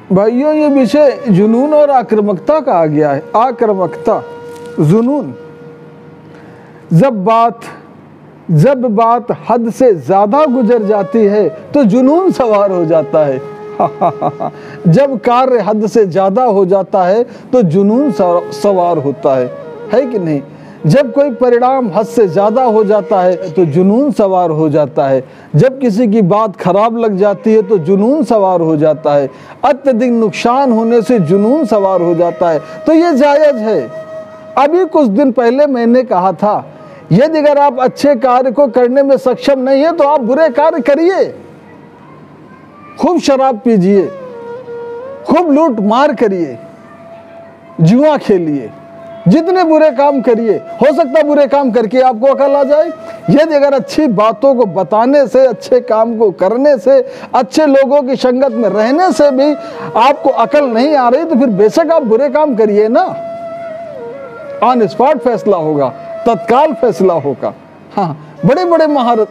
भाइयों, ये विषय जुनून और आक्रामकता का आ गया है। आक्रामकता, जुनून। जब बात हद से ज्यादा गुजर जाती है तो जुनून सवार हो जाता है। जब कार्य हद से ज्यादा हो जाता है तो जुनून सवार होता है कि नहीं? जब कोई परिणाम हद से ज्यादा हो जाता है तो जुनून सवार हो जाता है। जब किसी की बात खराब लग जाती है तो जुनून सवार हो जाता है। अत्यधिक नुकसान होने से जुनून सवार हो जाता है। तो ये जायज है। अभी कुछ दिन पहले मैंने कहा था, यदि अगर आप अच्छे कार्य को करने में सक्षम नहीं है तो आप बुरे कार्य करिए। खूब शराब पीजिए, खूब लूट मार करिए, जुआ खेलिए, जितने बुरे काम करिए। हो सकता है बुरे काम करके आपको अकल आ जाए। यदि अगर अच्छी बातों को बताने से, अच्छे काम को करने से, अच्छे लोगों की संगत में रहने से भी आपको अकल नहीं आ रही तो फिर बेशक आप बुरे काम करिए ना। ऑन स्पॉट फैसला होगा, तत्काल फैसला होगा। हाँ, बड़े बड़े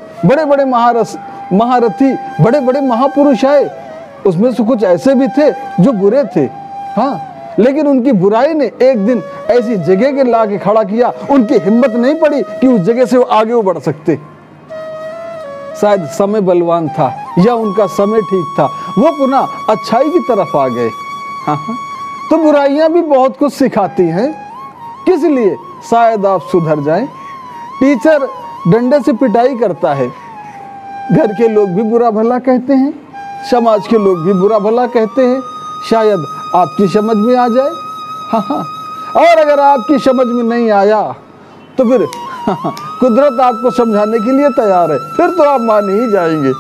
महारथी, बड़े बड़े महापुरुष आए, उसमें से कुछ ऐसे भी थे जो बुरे थे। हाँ, लेकिन उनकी बुराई ने एक दिन ऐसी जगह के ला के खड़ा किया, उनकी हिम्मत नहीं पड़ी कि उस जगह से वो आगे बढ़ सकते। शायद समय बलवान था या उनका समय ठीक था, वो पुनः अच्छाई की तरफ आ गए। हाँ, तो बुराइयां भी बहुत कुछ सिखाती हैं। किस लिए? शायद आप सुधर जाएं। टीचर डंडे से पिटाई करता है, घर के लोग भी बुरा भला कहते हैं, समाज के लोग भी बुरा भला कहते हैं। शायद आपकी समझ में आ जाए। हाँ, और अगर आपकी समझ में नहीं आया तो फिर कुदरत आपको समझाने के लिए तैयार है, फिर तो आप मान ही जाएंगे।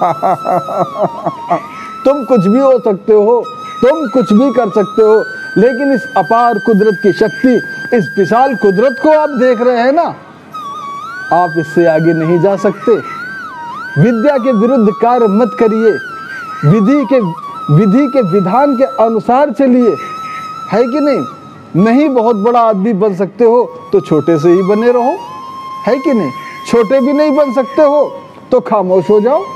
तुम कुछ भी हो सकते हो, तुम कुछ भी कर सकते हो, लेकिन इस अपार कुदरत की शक्ति, इस विशाल कुदरत को आप देख रहे हैं ना, आप इससे आगे नहीं जा सकते। विद्या के विरुद्ध कार्य मत करिए, विधि के विधान के अनुसार चलिए, है कि नहीं? नहीं बहुत बड़ा आदमी बन सकते हो तो छोटे से ही बने रहो, है कि नहीं? छोटे भी नहीं बन सकते हो तो खामोश हो जाओ।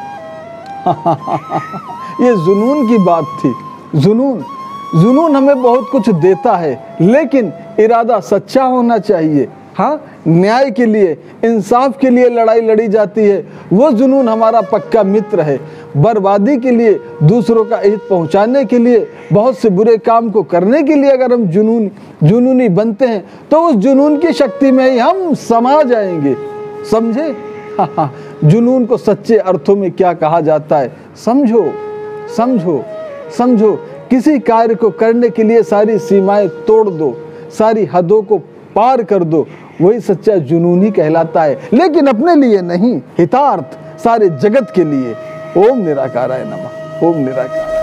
ये जुनून की बात थी। जुनून हमें बहुत कुछ देता है, लेकिन इरादा सच्चा होना चाहिए। हाँ, न्याय के लिए, इंसाफ के लिए लड़ाई लड़ी जाती है, वो जुनून हमारा पक्का मित्र है। बर्बादी के लिए, दूसरों का हित पहुंचाने के लिए, बहुत से बुरे काम को करने के लिए अगर हम जुनूनी बनते हैं तो उस जुनून की शक्ति में ही हम समा जाएंगे। समझे? हाँ, जुनून को सच्चे अर्थों में क्या कहा जाता है समझो, समझो, समझो। किसी कार्य को करने के लिए सारी सीमाएं तोड़ दो, सारी हदों को पार कर दो, वही सच्चा जुनून ही कहलाता है। लेकिन अपने लिए नहीं, हितार्थ, सारे जगत के लिए। ओम निराकाराय नमः। ओम निराकाराय।